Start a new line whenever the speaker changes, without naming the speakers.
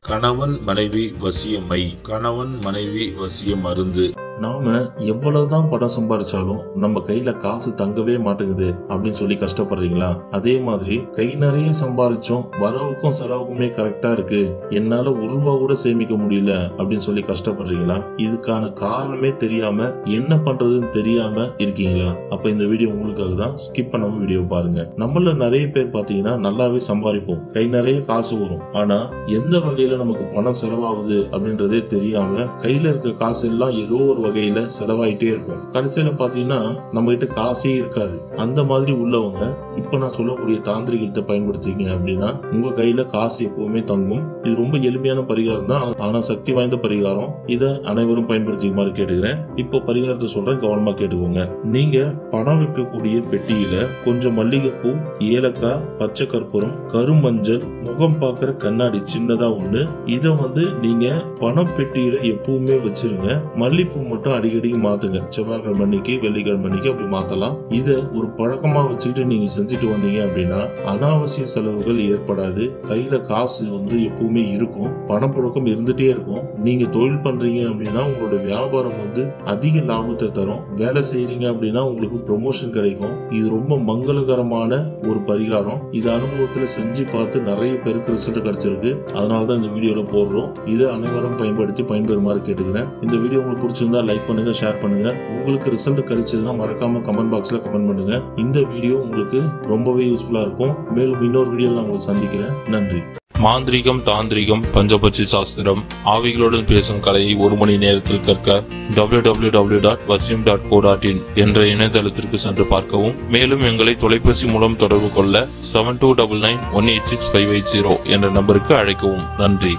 கணவன் மனைவி வசியமை, கணவன் மனைவி வசிய மருந்து.
நாம எவ்வளவுதான் பணம் சம்பாதிச்சாலும் நம்ம கையில காசு தங்கவே மாட்டேங்குது அப்படின்னு சொல்லி கஷ்டப்படுறீங்களா? அதே மாதிரி கை நிறைய சம்பாதிச்சோம், வரவுக்கும் செலவுக்குமே கரெக்டா இருக்கு, என்னால ஒரு ரூபா கூட சேமிக்க முடியல அப்படின்னு சொல்லி கஷ்டப்படுறீங்களா? இதுக்கான காரணமே தெரியாம என்ன பண்றதுன்னு தெரியாம இருக்கீங்களா? அப்ப இந்த வீடியோ உங்களுக்காக தான். ஸ்கிப் பண்ணாம வீடியோ பாருங்க. நம்மள நிறைய பேர் பாத்தீங்கன்னா நல்லாவே சம்பாதிப்போம், கை நிறைய காசு வரும். ஆனா எந்த வகையில நமக்கு பணம் செலவாகுது அப்படின்றதே தெரியாம கையில இருக்க காசு எல்லாம் ஏதோ ஒரு வகையில செலவாயிட்டே இருக்கும். கடைசியில பாத்தீங்கன்னா நம்ம கிட்ட காசே இருக்காது. அந்த மாதிரி உள்ளவங்க இப்ப நான் சொல்லக்கூடிய தாந்திரிகத்தை பயன்படுத்திங்க அப்படின்னா உங்க கையில காசு எப்பவுமே தங்கும். இது ரொம்ப எளிமையான பரிகாரம் தான், ஆனா சக்தி வாய்ந்த பரிகாரம். இத அனைவரும் பயன்படுத்திக்குமாறு கேட்டுக்கிறேன். இப்போ பரிகாரத்தை சொல்றேன், கவனமா கேட்டுக்கோங்க. நீங்க பணம் வைக்கக்கூடிய பெட்டியில கொஞ்சம் மல்லிகைப்பூ, ஏலக்காய், பச்சை கற்பூரம், கருமஞ்சள், முகம் பாக்குற கண்ணாடி சின்னதா ஒண்ணு, இத நீங்க பணம் பெட்டியில எப்பவுமே வச்சிருங்க. மல்லிப்பூ மட்டும் அடிக்கடி மாத்துங்க. செவ்வாய்க்கிழமை அன்னைக்கு, வெள்ளிக்கிழமை அன்னைக்கு அப்படி மாத்தலாம். இத ஒரு பழக்கமா வச்சுக்கிட்டு நீங்க செஞ்சுட்டு வந்தீங்க அப்படின்னா அனாவசிய செலவுகள் ஏற்படாது. கையில காசு எப்பவுமே இருக்கும், பணப்புழக்கம் இருந்துட்டே இருக்கும். நீங்க தொழில் பண்றீங்க அப்படின்னா உங்களோட வியாபாரம் அதிக லாபத்தை தரும். வேலை செய்யறீங்க அப்படின்னா உங்களுக்கு ப்ரொமோஷன் கிடைக்கும். இது ரொம்ப மங்களகரமான ஒரு பரிகாரம். இது அனுபவத்துல செஞ்சு பார்த்து நிறைய பேருக்கு ரிசல்ட் கிடைச்சிருக்கு. அதனாலதான் இந்த வீடியோல போடுறோம். இதை அனைவரும் பயன்படுத்தி பயன்பெறுமாறு கேட்டுக்கிறேன். இந்த வீடியோ உங்களுக்கு பிடிச்சிருந்தா லைக் பண்ணுங்க, ஷேர் பண்ணுங்க. உங்களுக்கு ரிசல்ட் கிடைச்சதுன்னா மறக்காம கமெண்ட் பாக்ஸ்ல கமெண்ட் பண்ணுங்க. இந்த வீடியோ உங்களுக்கு ரொம்பவே யூஸ்ஃபுல்லா இருக்கும். மேலும் இன்னொரு வீடியோல நான் உங்களை சந்திக்கிறேன். நன்றி.
மாந்திரிகம், தாந்திரிகம், பஞ்சபட்சி சாஸ்திரம், ஆவிகளுடன் பேசும் கலையை 1 மணி நேரத்தில் கற்க www.vasyam.co.in என்ற இணையதளத்திற்கு சென்று பார்க்கவும். மேலும் எங்களை தொலைபேசி மூலம் தொடர்பு கொள்ள 7299186580 என்ற நம்பருக்கு அழைக்கவும். நன்றி.